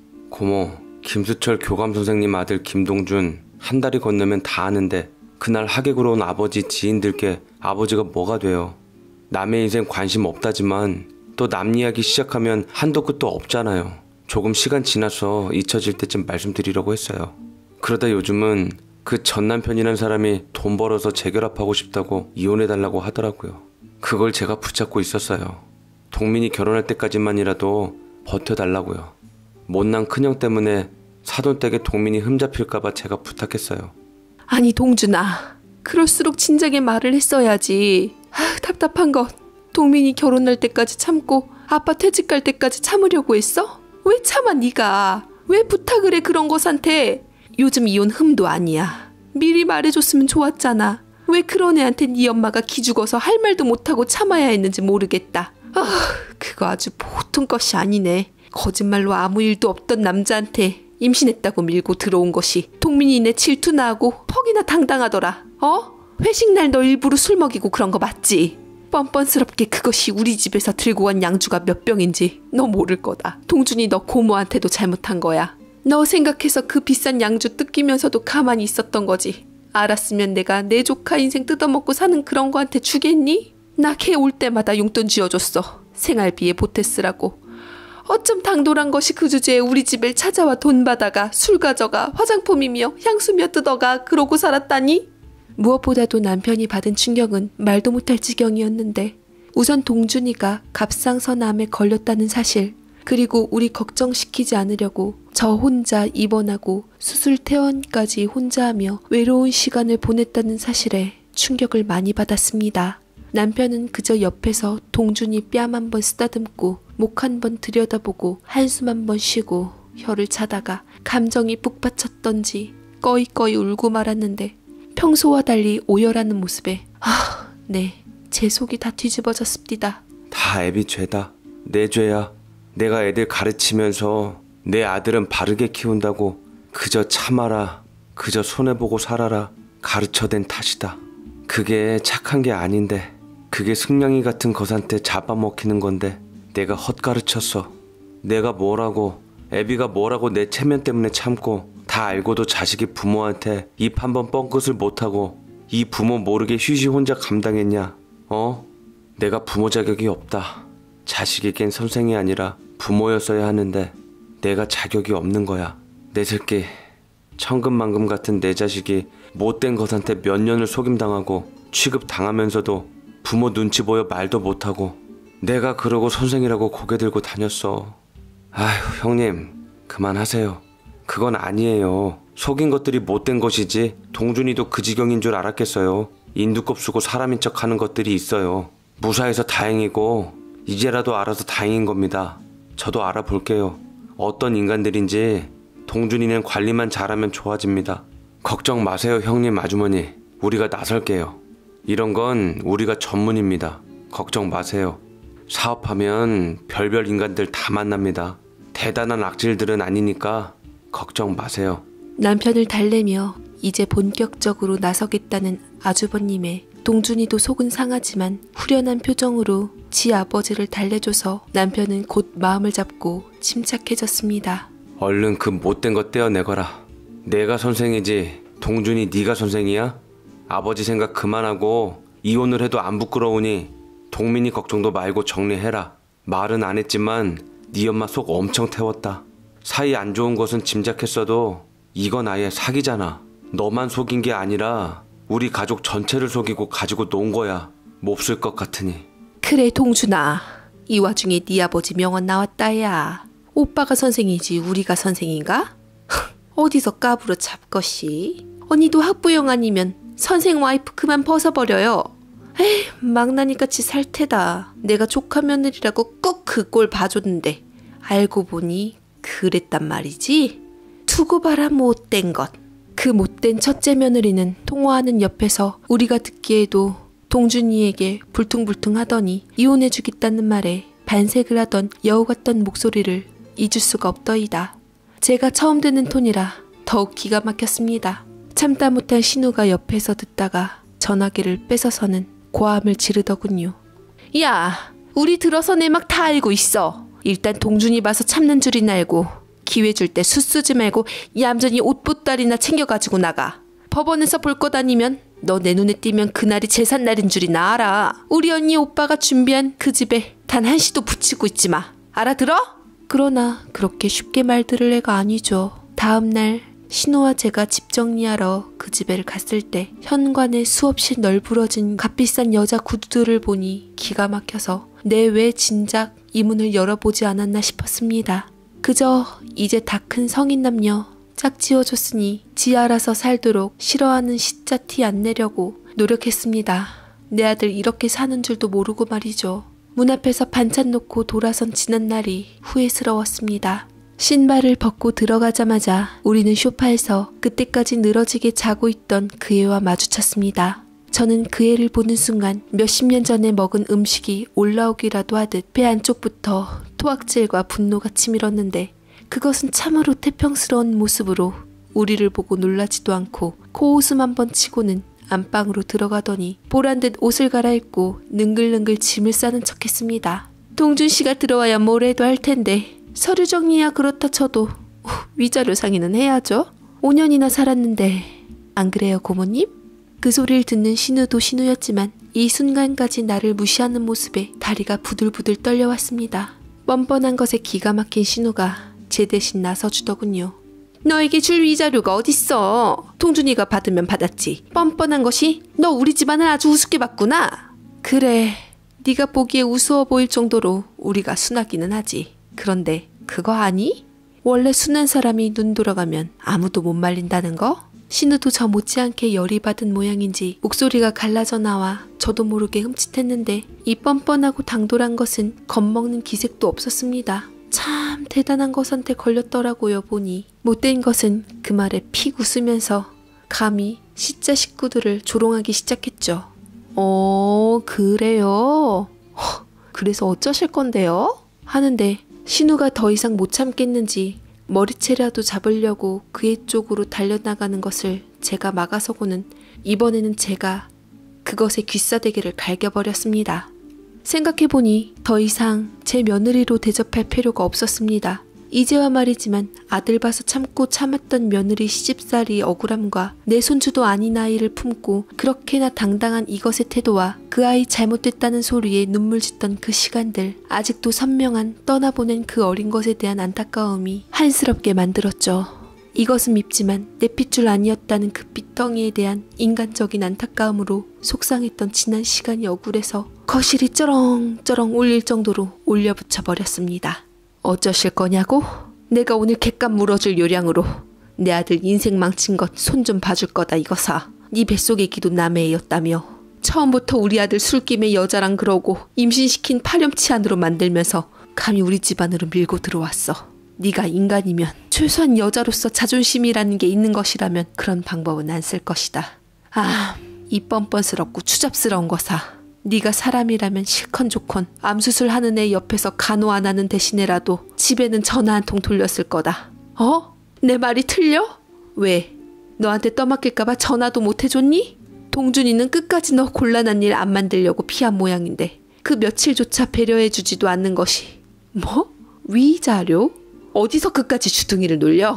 고모, 김수철 교감 선생님 아들 김동준 한 달이 건너면 다 아는데 그날 하객으로 온 아버지 지인들께 아버지가 뭐가 돼요. 남의 인생 관심 없다지만 또 남 이야기 시작하면 한도 끝도 없잖아요. 조금 시간 지나서 잊혀질 때쯤 말씀드리려고 했어요. 그러다 요즘은 그 전 남편이란 사람이 돈 벌어서 재결합하고 싶다고 이혼해달라고 하더라고요. 그걸 제가 붙잡고 있었어요. 동민이 결혼할 때까지만이라도 버텨달라고요. 못난 큰형 때문에 사돈댁에 동민이 흠잡힐까봐 제가 부탁했어요. 아니 동준아, 그럴수록 진작에 말을 했어야지. 답답한 것. 동민이 결혼할 때까지 참고 아빠 퇴직 갈 때까지 참으려고 했어? 왜 참아 네가? 왜 부탁을 해 그런 것한테? 요즘 이혼 흠도 아니야. 미리 말해줬으면 좋았잖아. 왜 그런 애한테 네 엄마가 기죽어서 할 말도 못하고 참아야 했는지 모르겠다. 그거 아주 보통 것이 아니네. 거짓말로 아무 일도 없던 남자한테 임신했다고 밀고 들어온 것이 동민이네 질투나고 퍽이나 당당하더라. 회식날 너 일부러 술 먹이고 그런 거 맞지? 뻔뻔스럽게 그것이 우리 집에서 들고 간 양주가 몇 병인지 너 모를 거다. 동준이 너 고모한테도 잘못한 거야. 너 생각해서 그 비싼 양주 뜯기면서도 가만히 있었던 거지. 알았으면 내가 내 조카 인생 뜯어먹고 사는 그런 거한테 주겠니? 나 걔 올 때마다 용돈 쥐어줬어. 생활비에 보태 쓰라고. 어쩜 당돌한 것이 그 주제에 우리 집을 찾아와 돈 받아가 술 가져가 화장품이며 향수며 뜯어가 그러고 살았다니? 무엇보다도 남편이 받은 충격은 말도 못할 지경이었는데 우선 동준이가 갑상선암에 걸렸다는 사실, 그리고 우리 걱정시키지 않으려고 저 혼자 입원하고 수술 퇴원까지 혼자 하며 외로운 시간을 보냈다는 사실에 충격을 많이 받았습니다. 남편은 그저 옆에서 동준이 뺨 한 번 쓰다듬고 목 한 번 들여다보고 한숨 한 번 쉬고 혀를 차다가 감정이 북받쳤던지 꺼이꺼이 울고 말았는데 평소와 달리 오열하는 모습에 네, 제 속이 다 뒤집어졌습니다. 다 애비 죄다. 내 죄야. 내가 애들 가르치면서 내 아들은 바르게 키운다고 그저 참아라, 그저 손해보고 살아라 가르쳐댄 탓이다. 그게 착한 게 아닌데, 그게 승냥이 같은 것한테 잡아먹히는 건데 내가 헛가르쳤어. 내가 뭐라고, 애비가 뭐라고 내 체면 때문에 참고 다 알고도 자식이 부모한테 입 한 번 뻥끗을 못하고 이 부모 모르게 휴시 혼자 감당했냐? 내가 부모 자격이 없다. 자식에겐 선생이 아니라 부모였어야 하는데 내가 자격이 없는 거야. 내 새끼, 천금만금 같은 내 자식이 못된 것한테 몇 년을 속임당하고 취급당하면서도 부모 눈치 보여 말도 못하고 내가 그러고 선생이라고 고개 들고 다녔어. 아휴, 형님 그만하세요. 그건 아니에요. 속인 것들이 못된 것이지 동준이도 그 지경인 줄 알았겠어요. 인두껍 쓰고 사람인 척 하는 것들이 있어요. 무사해서 다행이고 이제라도 알아서 다행인 겁니다. 저도 알아볼게요. 어떤 인간들인지. 동준이는 관리만 잘하면 좋아집니다. 걱정 마세요 형님 아주머니. 우리가 나설게요. 이런 건 우리가 전문입니다. 걱정 마세요. 사업하면 별별 인간들 다 만납니다. 대단한 악질들은 아니니까 걱정 마세요. 남편을 달래며 이제 본격적으로 나서겠다는 아주버님의 동준이도 속은 상하지만 후련한 표정으로 지 아버지를 달래줘서 남편은 곧 마음을 잡고 침착해졌습니다. 얼른 그 못된 거 떼어내거라. 내가 선생이지 동준이 네가 선생이야? 아버지 생각 그만하고 이혼을 해도 안 부끄러우니 동민이 걱정도 말고 정리해라. 말은 안 했지만 네 엄마 속 엄청 태웠다. 사이 안 좋은 것은 짐작했어도 이건 아예 사기잖아. 너만 속인 게 아니라 우리 가족 전체를 속이고 가지고 논 거야. 몹쓸 것 같으니. 그래 동준아, 이 와중에 네 아버지 명언 나왔다 야. 오빠가 선생이지 우리가 선생인가? 어디서 까불어 잡것이. 언니도 학부형 아니면 선생 와이프 그만 벗어버려요. 에이, 망나니같이 살테다. 내가 조카 며느리라고 꼭 그 꼴 봐줬는데 알고 보니 그랬단 말이지. 두고 봐라 못된 것. 그 못된 첫째 며느리는 통화하는 옆에서 우리가 듣기에도 동준이에게 불퉁불퉁 하더니 이혼해주겠다는 말에 반색을 하던 여우 같던 목소리를 잊을 수가 없더이다. 제가 처음 듣는 톤이라 더욱 기가 막혔습니다. 참다 못한 신우가 옆에서 듣다가 전화기를 뺏어서는 고함을 지르더군요. 야, 우리 들어서 내막 다 알고 있어. 일단 동준이 봐서 참는 줄이나 알고 기회 줄 때 숫쓰지 말고 얌전히 옷보따리나 챙겨가지고 나가. 법원에서 볼 거 다니면 너 내 눈에 띄면 그날이 제삿날인 줄이나 알아. 우리 언니 오빠가 준비한 그 집에 단 한시도 붙이고 있지 마. 알아들어? 그러나 그렇게 쉽게 말 들을 애가 아니죠. 다음날 신우와 제가 집 정리하러 그 집에를 갔을 때 현관에 수없이 널브러진 값비싼 여자 구두들을 보니 기가 막혀서 내 왜 진작 이 문을 열어보지 않았나 싶었습니다. 그저 이제 다 큰 성인 남녀 짝지어줬으니 지 알아서 살도록 싫어하는 시자 티 안 내려고 노력했습니다. 내 아들 이렇게 사는 줄도 모르고 말이죠. 문 앞에서 반찬 놓고 돌아선 지난 날이 후회스러웠습니다. 신발을 벗고 들어가자마자 우리는 소파에서 그때까지 늘어지게 자고 있던 그 애와 마주쳤습니다. 저는 그 애를 보는 순간 몇십 년 전에 먹은 음식이 올라오기라도 하듯 배 안쪽부터 토악질과 분노가 치밀었는데 그것은 참으로 태평스러운 모습으로 우리를 보고 놀라지도 않고 코웃음 한번 치고는 안방으로 들어가더니 보란듯 옷을 갈아입고 능글능글 짐을 싸는 척했습니다. 동준 씨가 들어와야 뭐래도 할 텐데 서류 정리야 그렇다 쳐도 위자료 상의는 해야죠. 5년이나 살았는데 안 그래요 고모님? 그 소리를 듣는 신우도 신우였지만 이 순간까지 나를 무시하는 모습에 다리가 부들부들 떨려왔습니다. 뻔뻔한 것에 기가 막힌 신우가 제 대신 나서주더군요. 너에게 줄 위자료가 어딨어. 동준이가 받으면 받았지. 뻔뻔한 것이 너 우리 집안을 아주 우습게 봤구나. 그래, 네가 보기에 우스워 보일 정도로 우리가 순하기는 하지. 그런데 그거 아니? 원래 순한 사람이 눈 돌아가면 아무도 못 말린다는 거? 신우도 저 못지않게 열이 받은 모양인지 목소리가 갈라져 나와 저도 모르게 흠칫했는데 이 뻔뻔하고 당돌한 것은 겁먹는 기색도 없었습니다. 참 대단한 것한테 걸렸더라고요 보니. 못된 것은 그 말에 픽 웃으면서 감히 시자 식구들을 조롱하기 시작했죠. 그래요? 그래서 어쩌실 건데요? 하는데 신우가 더 이상 못 참겠는지 머리채라도 잡으려고 그의 쪽으로 달려나가는 것을 제가 막아서고는 이번에는 제가 그것의 귀싸대기를 갈겨버렸습니다. 생각해보니 더 이상 제 며느리로 대접할 필요가 없었습니다. 이제와 말이지만 아들 봐서 참고 참았던 며느리 시집살이 억울함과 내 손주도 아닌 아이를 품고 그렇게나 당당한 이것의 태도와 그 아이 잘못됐다는 소리에 눈물 짓던 그 시간들, 아직도 선명한 떠나보낸 그 어린 것에 대한 안타까움이 한스럽게 만들었죠. 이것은 밉지만 내 핏줄 아니었다는 그 핏덩이에 대한 인간적인 안타까움으로 속상했던 지난 시간이 억울해서 거실이 쩌렁쩌렁 울릴 정도로 올려붙여 버렸습니다. 어쩌실 거냐고? 내가 오늘 객값 물어줄 요량으로 내 아들 인생 망친 것 손 좀 봐줄 거다 이거사. 네 뱃속의 기도 남의 애였다며. 처음부터 우리 아들 술김에 여자랑 그러고 임신시킨 파렴치 안으로 만들면서 감히 우리 집안으로 밀고 들어왔어. 네가 인간이면 최소한 여자로서 자존심이라는 게 있는 것이라면 그런 방법은 안 쓸 것이다. 아, 이 뻔뻔스럽고 추잡스러운 거사. 네가 사람이라면 실컷 좋건 암수술 하는 애 옆에서 간호 안 하는 대신에라도 집에는 전화 한 통 돌렸을 거다. 내 말이 틀려? 왜? 너한테 떠맡길까봐 전화도 못 해줬니? 동준이는 끝까지 너 곤란한 일 안 만들려고 피한 모양인데 그 며칠조차 배려해주지도 않는 것이. 뭐? 위자료? 어디서 그까지 주둥이를 놀려?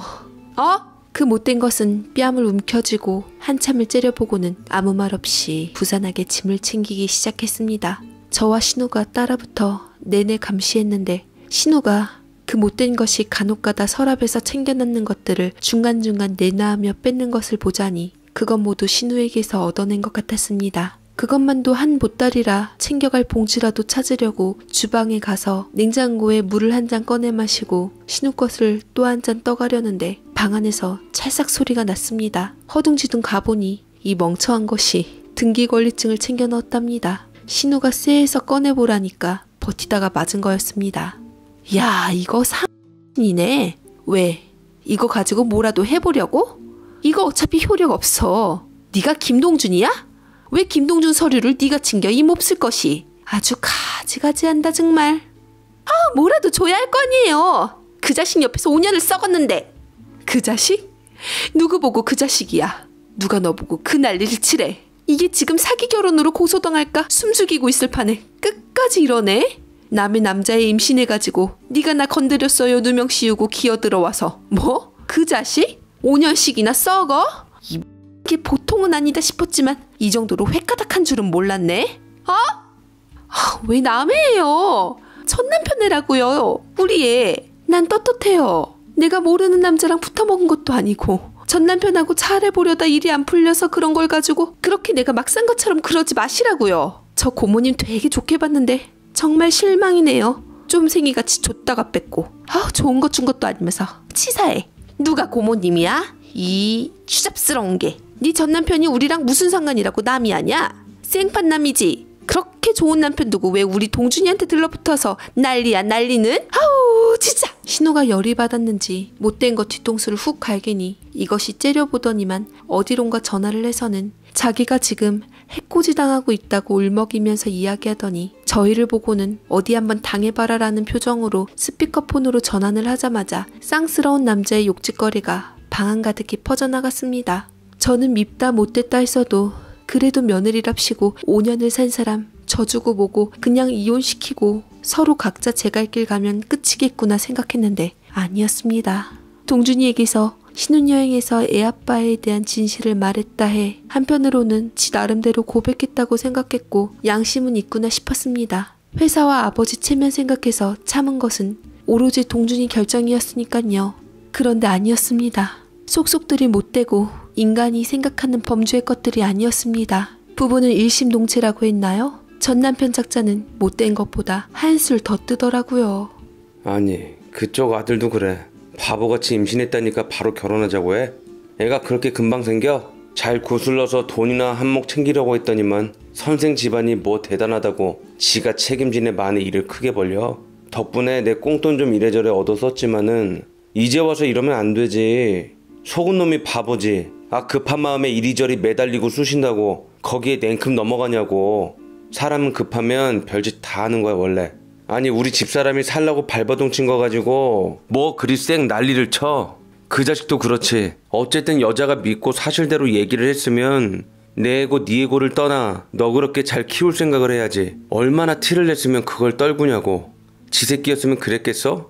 그 못된 것은 뺨을 움켜쥐고 한참을 째려보고는 아무 말 없이 부산하게 짐을 챙기기 시작했습니다. 저와 신우가 따라붙어 내내 감시했는데 신우가 그 못된 것이 간혹가다 서랍에서 챙겨놓는 것들을 중간중간 내놔하며 뺏는 것을 보자니 그것 모두 신우에게서 얻어낸 것 같았습니다. 그것만도 한 보따리라 챙겨갈 봉지라도 찾으려고 주방에 가서 냉장고에 물을 한 잔 꺼내 마시고 신우 것을 또 한 잔 떠가려는데 방 안에서 찰싹 소리가 났습니다. 허둥지둥 가보니 이 멍청한 것이 등기권리증을 챙겨 넣었답니다. 신우가 쇠에서 꺼내보라니까 버티다가 맞은 거였습니다. 야, 이거 상이네. 왜? 이거 가지고 뭐라도 해보려고? 이거 어차피 효력 없어. 네가 김동준이야? 왜 김동준 서류를 네가 챙겨 이 몹쓸 것이. 아주 가지가지한다 정말. 뭐라도 줘야 할 거 아니에요. 그 자식 옆에서 5년을 썩었는데. 그 자식? 누구 보고 그 자식이야? 누가 너 보고 그 난리를 치래? 이게 지금 사기 결혼으로 고소당할까 숨죽이고 있을 판에 끝까지 이러네? 남의 남자애 임신해가지고 네가 나 건드렸어요 누명 씌우고 기어들어와서 뭐? 그 자식? 5년씩이나 썩어? 이게 보통은 아니다 싶었지만 이 정도로 획가닥한 줄은 몰랐네? 왜 남의 애요? 전 남편 애라고요. 우리 애. 난 떳떳해요. 내가 모르는 남자랑 붙어먹은 것도 아니고 전 남편하고 잘해보려다 일이 안 풀려서 그런 걸 가지고 그렇게 내가 막 산 것처럼 그러지 마시라고요. 저 고모님 되게 좋게 봤는데 정말 실망이네요. 쫌생이같이 줬다가 뺐고 좋은 것 준 것도 아니면서 치사해. 누가 고모님이야? 이 추잡스러운 게. 네 전 남편이 우리랑 무슨 상관이라고 남이 아냐? 생판남이지. 그렇게 좋은 남편 두고 왜 우리 동준이한테 들러붙어서 난리야 난리는? 아우 진짜. 신우가 열이 받았는지 못된 거 뒤통수를 훅 갈기니 이것이 째려보더니만 어디론가 전화를 해서는 자기가 지금 해코지 당하고 있다고 울먹이면서 이야기하더니 저희를 보고는 어디 한번 당해봐라라는 표정으로 스피커폰으로 전환을 하자마자 쌍스러운 남자의 욕짓거리가 방 한가득히 퍼져나갔습니다. 저는 밉다 못됐다 했어도 그래도 며느리랍시고 5년을 산 사람 져주고 뭐고 그냥 이혼시키고 서로 각자 제 갈 길 가면 끝이겠구나 생각했는데 아니었습니다. 동준이에게서 신혼여행에서 애아빠에 대한 진실을 말했다 해 한편으로는 지 나름대로 고백했다고 생각했고 양심은 있구나 싶었습니다. 회사와 아버지 체면 생각해서 참은 것은 오로지 동준이 결정이었으니깐요. 그런데 아니었습니다. 속속들이 못되고 인간이 생각하는 범죄의 것들이 아니었습니다. 부부는 일심동체라고 했나요? 전 남편 작자는 못된 것보다 한술 더 뜨더라고요. 아니 그쪽 아들도 그래. 바보같이 임신했다니까 바로 결혼하자고 해? 애가 그렇게 금방 생겨? 잘 구슬러서 돈이나 한몫 챙기려고 했더니만 선생 집안이 뭐 대단하다고 지가 책임진 애 많이 일을 크게 벌려. 덕분에 내 꽁돈 좀 이래저래 얻어 썼지만은 이제 와서 이러면 안 되지. 속은 놈이 바보지. 급한 마음에 이리저리 매달리고 쑤신다고 거기에 냉큼 넘어가냐고. 사람은 급하면 별짓 다 하는 거야 원래. 아니 우리 집사람이 살라고 발버둥 친 거 가지고 뭐 그리 쌩 난리를 쳐. 그 자식도 그렇지. 어쨌든 여자가 믿고 사실대로 얘기를 했으면 내 애고 네 애고를 떠나 너 그렇게 잘 키울 생각을 해야지. 얼마나 티를 냈으면 그걸 떨구냐고. 지 새끼였으면 그랬겠어?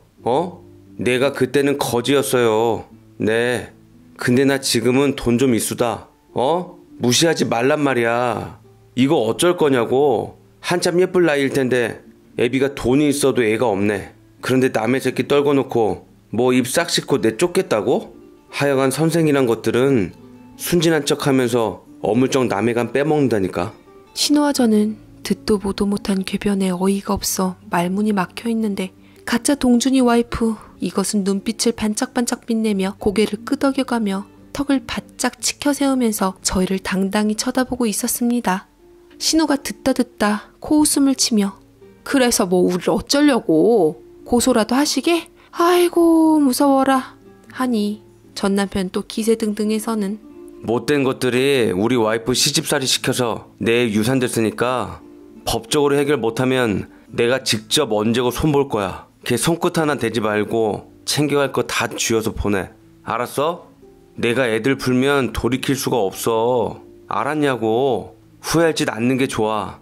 내가 그때는 거지였어요. 네. 근데 나 지금은 돈 좀 있수다. 무시하지 말란 말이야. 이거 어쩔 거냐고. 한참 예쁠 나이일 텐데 애비가 돈이 있어도 애가 없네. 그런데 남의 새끼 떨궈놓고 뭐 입 싹 씻고 내쫓겠다고? 하여간 선생이란 것들은 순진한 척하면서 어물쩍 남의 간 빼먹는다니까. 신우와 저는 듣도 보도 못한 궤변에 어이가 없어 말문이 막혀있는데 가짜 동준이 와이프 이것은 눈빛을 반짝반짝 빛내며 고개를 끄덕여가며 턱을 바짝 치켜세우면서 저희를 당당히 쳐다보고 있었습니다. 신우가 듣다 코웃음을 치며 그래서 뭐 우리를 어쩌려고 고소라도 하시게? 아이고 무서워라 하니 전 남편 또 기세등등해서는 못된 것들이 우리 와이프 시집살이 시켜서 내 유산 됐으니까 법적으로 해결 못하면 내가 직접 언제고 손볼 거야. 걔 손끝 하나 대지 말고 챙겨갈 거 다 쥐어서 보내. 알았어? 내가 애들 풀면 돌이킬 수가 없어. 알았냐고. 후회할 짓 않는 게 좋아.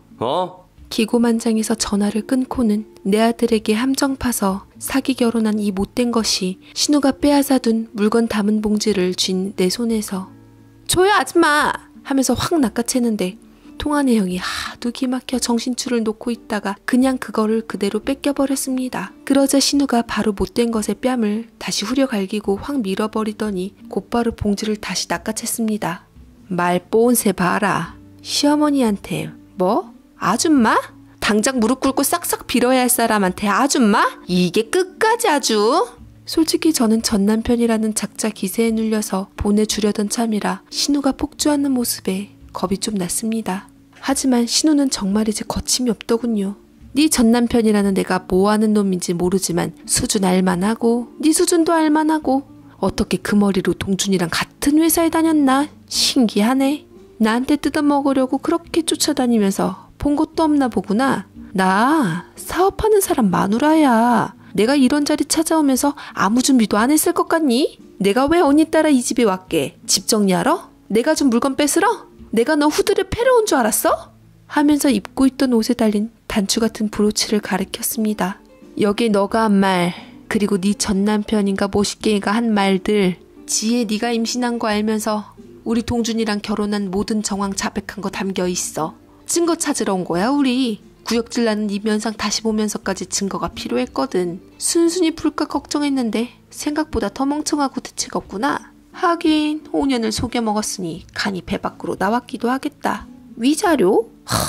기고만장해서 전화를 끊고는 내 아들에게 함정 파서 사기 결혼한 이 못된 것이 신우가 빼앗아둔 물건 담은 봉지를 쥔 내 손에서 줘요 아줌마 하면서 확 낚아채는데 통화 내용이 하도 기막혀 정신줄을 놓고 있다가 그냥 그거를 그대로 뺏겨버렸습니다. 그러자 신우가 바로 못된 것의 뺨을 다시 후려갈기고 확 밀어버리더니 곧바로 봉지를 다시 낚아챘습니다. 말 뽀은새 봐라. 시어머니한테 뭐? 아줌마? 당장 무릎 꿇고 싹싹 빌어야 할 사람한테 아줌마? 이게 끝까지 아주? 솔직히 저는 전 남편이라는 작자 기세에 눌려서 보내주려던 참이라 신우가 폭주하는 모습에 겁이 좀 났습니다. 하지만 신우는 정말이지 거침이 없더군요. 네 전 남편이라는 내가 뭐하는 놈인지 모르지만 수준 알만하고 네 수준도 알만하고 어떻게 그 머리로 동준이랑 같은 회사에 다녔나? 신기하네. 나한테 뜯어먹으려고 그렇게 쫓아다니면서 본 것도 없나 보구나. 나 사업하는 사람 마누라야. 내가 이런 자리 찾아오면서 아무 준비도 안 했을 것 같니? 내가 왜 언니 따라 이 집에 왔게? 집 정리하러? 내가 준 물건 뺏으러? 내가 너 후드를 패러 온 줄 알았어? 하면서 입고 있던 옷에 달린 단추 같은 브로치를 가리켰습니다. 여기 너가 한 말, 그리고 네 전 남편인가 모식갱이가 한 말들, 지혜 네가 임신한 거 알면서 우리 동준이랑 결혼한 모든 정황 자백한 거 담겨 있어. 증거 찾으러 온 거야 우리. 구역질 나는 네 면상 다시 보면서까지 증거가 필요했거든. 순순히 풀까 걱정했는데 생각보다 더 멍청하고 대책 없구나. 하긴 5년을 속여 먹었으니 간이 배 밖으로 나왔기도 하겠다. 위자료?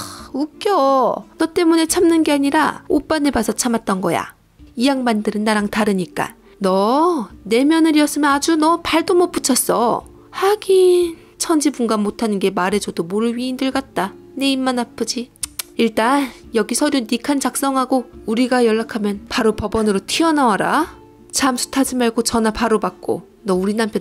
웃겨. 너 때문에 참는 게 아니라 오빠네 봐서 참았던 거야. 이 양반들은 나랑 다르니까. 너 내 며느리였으면 아주 너 발도 못 붙였어. 하긴 천지분간 못하는 게 말해줘도 모를 위인들 같다. 내 입만 아프지. 일단 여기 서류 네 칸 작성하고 우리가 연락하면 바로 법원으로 튀어나와라. 잠수 타지 말고 전화 바로 받고. 너 우리 남편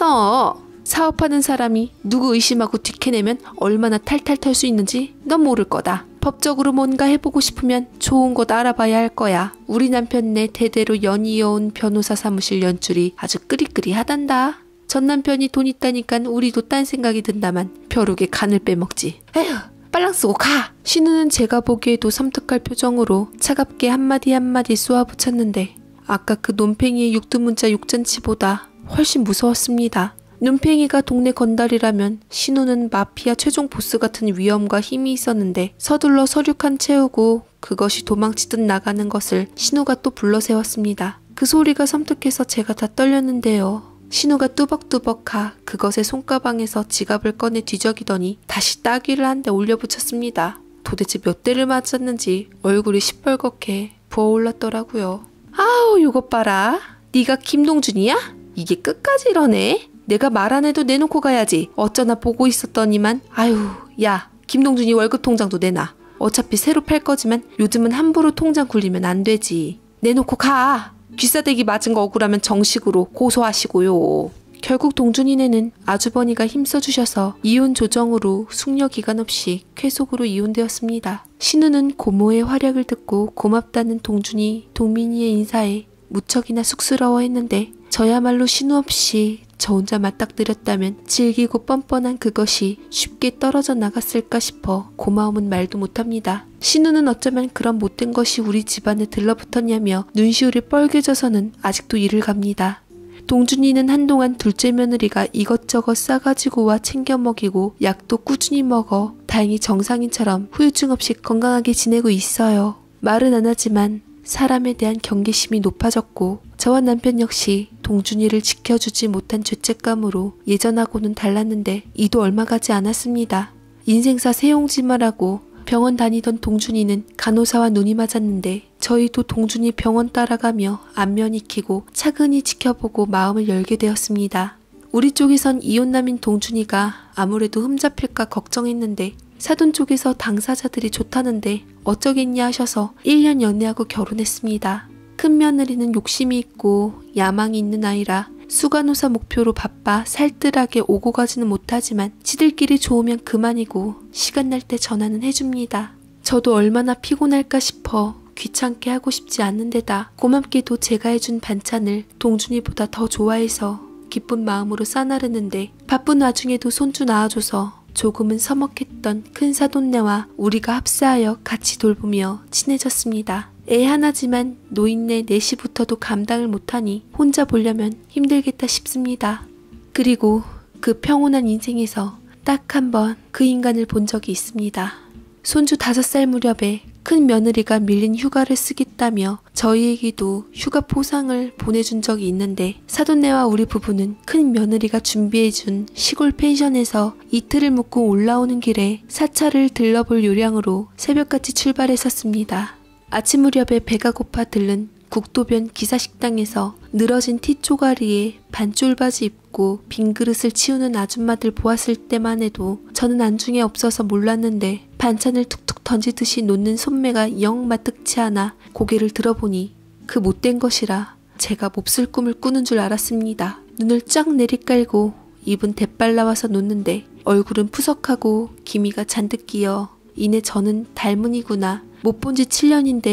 떴어. 사업하는 사람이 누구 의심하고 뒤캐내면 얼마나 탈탈 털 수 있는지 넌 모를 거다. 법적으로 뭔가 해보고 싶으면 좋은 곳 알아봐야 할 거야. 우리 남편네 대대로 연이어온 변호사 사무실 연줄이 아주 끄리끄리하단다. 전 남편이 돈 있다니깐 우리도 딴 생각이 든다만 벼룩에 간을 빼먹지. 에휴, 빨랑 쓰고 가! 신우는 제가 보기에도 섬뜩할 표정으로 차갑게 한마디 한마디 쏘아붙였는데 아까 그 논팽이의 육두문자 육잔치보다 훨씬 무서웠습니다. 눈팽이가 동네 건달이라면 신우는 마피아 최종 보스 같은 위엄과 힘이 있었는데 서둘러 서류 칸 채우고 그것이 도망치듯 나가는 것을 신우가 또 불러세웠습니다. 그 소리가 섬뜩해서 제가 다 떨렸는데요. 신우가 뚜벅뚜벅 가 그것의 손가방에서 지갑을 꺼내 뒤적이더니 다시 따귀를 한 대 올려붙였습니다. 도대체 몇 대를 맞았는지 얼굴이 시뻘겋게 부어올랐더라고요. 아우 이것 봐라. 네가 김동준이야? 이게 끝까지 이러네. 내가 말 안 해도 내놓고 가야지. 어쩌나 보고 있었더니만. 아유 야 김동준이 월급 통장도 내놔. 어차피 새로 팔 거지만 요즘은 함부로 통장 굴리면 안 되지. 내놓고 가. 귀싸대기 맞은 거 억울하면 정식으로 고소하시고요. 결국 동준이네는 아주버니가 힘써주셔서 이혼 조정으로 숙려 기간 없이 쾌속으로 이혼되었습니다. 신우는 고모의 활약을 듣고 고맙다는 동준이 동민이의 인사에 무척이나 쑥스러워했는데 저야말로 신우 없이 저 혼자 맞닥뜨렸다면 질기고 뻔뻔한 그것이 쉽게 떨어져 나갔을까 싶어 고마움은 말도 못합니다. 신우는 어쩌면 그런 못된 것이 우리 집안에 들러붙었냐며 눈시울이 뻘개져서는 아직도 일을 갑니다. 동준이는 한동안 둘째 며느리가 이것저것 싸가지고 와 챙겨 먹이고 약도 꾸준히 먹어 다행히 정상인처럼 후유증 없이 건강하게 지내고 있어요. 말은 안 하지만 사람에 대한 경계심이 높아졌고 저와 남편 역시 동준이를 지켜주지 못한 죄책감으로 예전하고는 달랐는데 이도 얼마 가지 않았습니다. 인생사 세옹지마라고 병원 다니던 동준이는 간호사와 눈이 맞았는데 저희도 동준이 병원 따라가며 안면 익히고 차근히 지켜보고 마음을 열게 되었습니다. 우리 쪽에선 이혼남인 동준이가 아무래도 흠잡힐까 걱정했는데 사돈 쪽에서 당사자들이 좋다는데 어쩌겠냐 하셔서 1년 연애하고 결혼했습니다. 큰 며느리는 욕심이 있고 야망이 있는 아이라 수간호사 목표로 바빠 살뜰하게 오고 가지는 못하지만 지들끼리 좋으면 그만이고 시간 날 때 전화는 해줍니다. 저도 얼마나 피곤할까 싶어 귀찮게 하고 싶지 않는 데다 고맙게도 제가 해준 반찬을 동준이보다 더 좋아해서 기쁜 마음으로 싸나르는데 바쁜 와중에도 손주 낳아줘서 조금은 서먹했던 큰 사돈네와 우리가 합사하여 같이 돌보며 친해졌습니다. 애 하나지만 노인네 넷이부터도 감당을 못하니 혼자 보려면 힘들겠다 싶습니다. 그리고 그 평온한 인생에서 딱 한 번 그 인간을 본 적이 있습니다. 손주 5살 무렵에 큰 며느리가 밀린 휴가를 쓰겠다며 저희에게도 휴가 포상을 보내준 적이 있는데 사돈네와 우리 부부는 큰 며느리가 준비해준 시골 펜션에서 이틀을 묵고 올라오는 길에 사찰을 들러볼 요량으로 새벽같이 출발했었습니다. 아침 무렵에 배가 고파 들른 국도변 기사식당에서 늘어진 티 쪼가리에 반쫄바지 입고 빈 그릇을 치우는 아줌마들 보았을 때만 해도 저는 안중에 없어서 몰랐는데 반찬을 툭툭 던지듯이 놓는 손매가 영 마뜩치 않아 고개를 들어보니 그 못된 것이라 제가 몹쓸 꿈을 꾸는 줄 알았습니다. 눈을 쫙 내리깔고 입은 대빨 나와서 놓는데 얼굴은 푸석하고 기미가 잔뜩 끼어 이내 저는 닮은이구나. 못 본 지 7년인데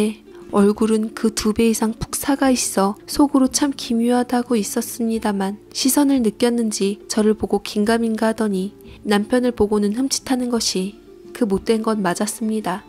얼굴은 그 2배 이상 푹 사가 있어 속으로 참 기묘하다고 있었습니다만 시선을 느꼈는지 저를 보고 긴가민가 하더니 남편을 보고는 흠칫하는 것이 그 못된 건 맞았습니다.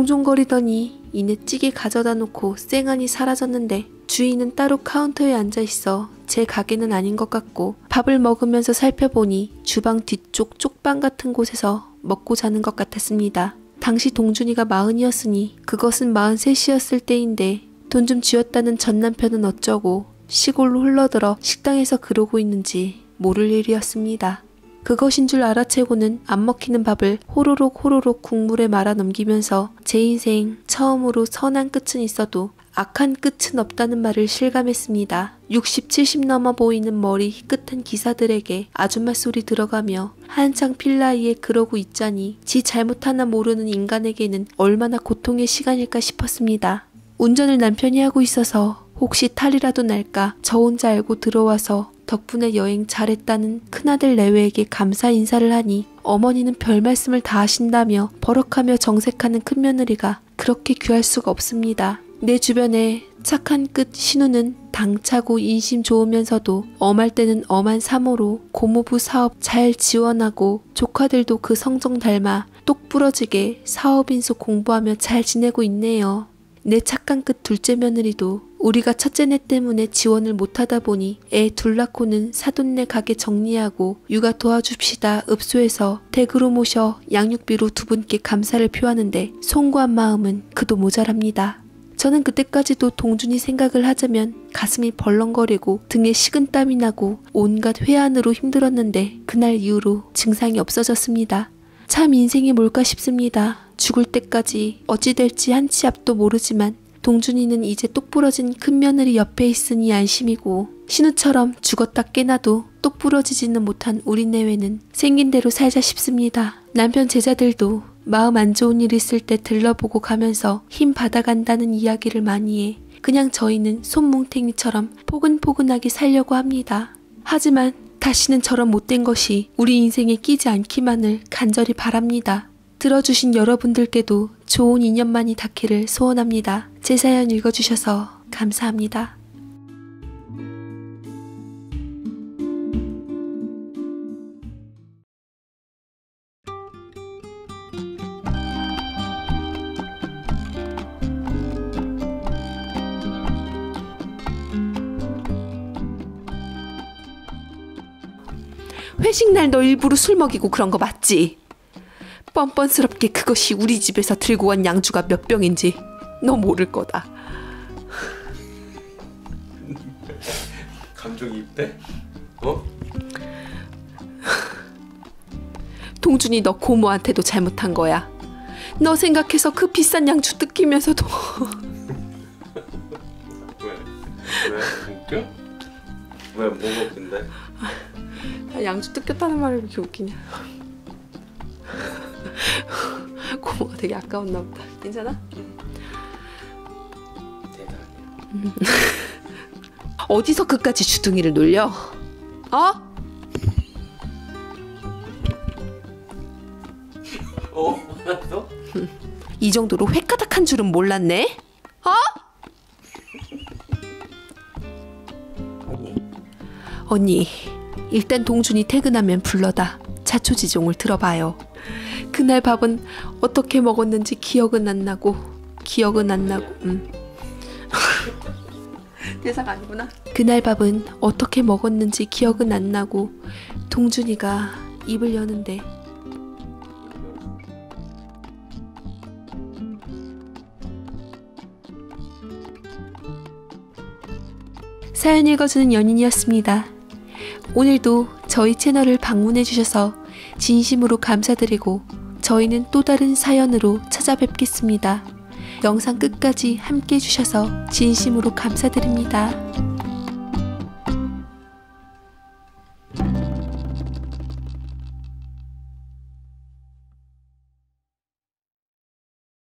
종종거리더니 이내 찌개 가져다 놓고 쌩하니 사라졌는데 주인은 따로 카운터에 앉아있어 제 가게는 아닌 것 같고 밥을 먹으면서 살펴보니 주방 뒤쪽 쪽방 같은 곳에서 먹고 자는 것 같았습니다. 당시 동준이가 40이었으니 그것은 43이었을 때인데 돈 좀 쥐었다는 전 남편은 어쩌고 시골로 흘러들어 식당에서 그러고 있는지 모를 일이었습니다. 그것인 줄 알아채고는 안 먹히는 밥을 호로록 국물에 말아 넘기면서 제 인생 처음으로 선한 끝은 있어도 악한 끝은 없다는 말을 실감했습니다. 60, 70 넘어 보이는 머리 희끗한 기사들에게 아줌마 소리 들어가며 한창 필 나이에 그러고 있자니 지 잘못 하나 모르는 인간에게는 얼마나 고통의 시간일까 싶었습니다. 운전을 남편이 하고 있어서 혹시 탈이라도 날까 저 혼자 알고 들어와서 덕분에 여행 잘했다는 큰아들 내외에게 감사 인사를 하니 어머니는 별 말씀을 다 하신다며 버럭하며 정색하는 큰며느리가 그렇게 귀할 수가 없습니다. 내 주변에 착한 끝 신우는 당차고 인심 좋으면서도 엄할 때는 엄한 사모로 고모부 사업 잘 지원하고 조카들도 그 성정 닮아 똑 부러지게 사업인수 공부하며 잘 지내고 있네요. 내 착한 끝 둘째 며느리도 우리가 첫째네 때문에 지원을 못하다 보니 애 둘 낳고는 사돈네 가게 정리하고 육아 도와줍시다 읍소해서 댁으로 모셔 양육비로 2분께 감사를 표하는데 송구한 마음은 그도 모자랍니다. 저는 그때까지도 동준이 생각을 하자면 가슴이 벌렁거리고 등에 식은땀이 나고 온갖 회한으로 힘들었는데 그날 이후로 증상이 없어졌습니다. 참 인생이 뭘까 싶습니다. 죽을 때까지 어찌 될지 한치 앞도 모르지만 동준이는 이제 똑부러진 큰며느리 옆에 있으니 안심이고 신우처럼 죽었다 깨나도 똑부러지지는 못한 우리 내외는 생긴 대로 살자 싶습니다. 남편 제자들도 마음 안 좋은 일 있을 때 들러보고 가면서 힘 받아간다는 이야기를 많이 해 그냥 저희는 손뭉탱이처럼 포근포근하게 살려고 합니다. 하지만 다시는 저런 못된 것이 우리 인생에 끼지 않기만을 간절히 바랍니다. 들어주신 여러분들께도 좋은 인연만이 닿기를 소원합니다. 제 사연 읽어주셔서 감사합니다. 회식날 너 일부러 술 먹이고 그런 거 맞지? 뻔뻔스럽게 그것이 우리 집에서 들고 간 양주가 몇 병인지 너 모를 거다. 감정이 입대? 어? 동준이 너 고모한테도 잘못한 거야. 너 생각해서 그 비싼 양주 뜯기면서도 왜? 웃겨? 왜? 뭐가 웃긴데? 양주 뜯겼다는 말이 왜 이렇게 웃기냐. 고모가 되게 아까웠나 보다. 괜찮아? 대단해. 어디서 그까지 주둥이를 놀려? 어? 알았어? 이 정도로 획가닥한 줄은 몰랐네? 어? 언니, 일단 동준이 퇴근하면 불러다 자초지종을 들어봐요. 그날 밥은 어떻게 먹었는지 기억은 안 나고 대사가 아니구나. 그날 밥은 어떻게 먹었는지 기억은 안 나고 동준이가 입을 여는데 사연 읽어주는 연인이었습니다. 오늘도 저희 채널을 방문해주셔서 진심으로 감사드리고 저희는 또 다른 사연으로 찾아뵙겠습니다. 영상 끝까지 함께 해주셔서 진심으로 감사드립니다.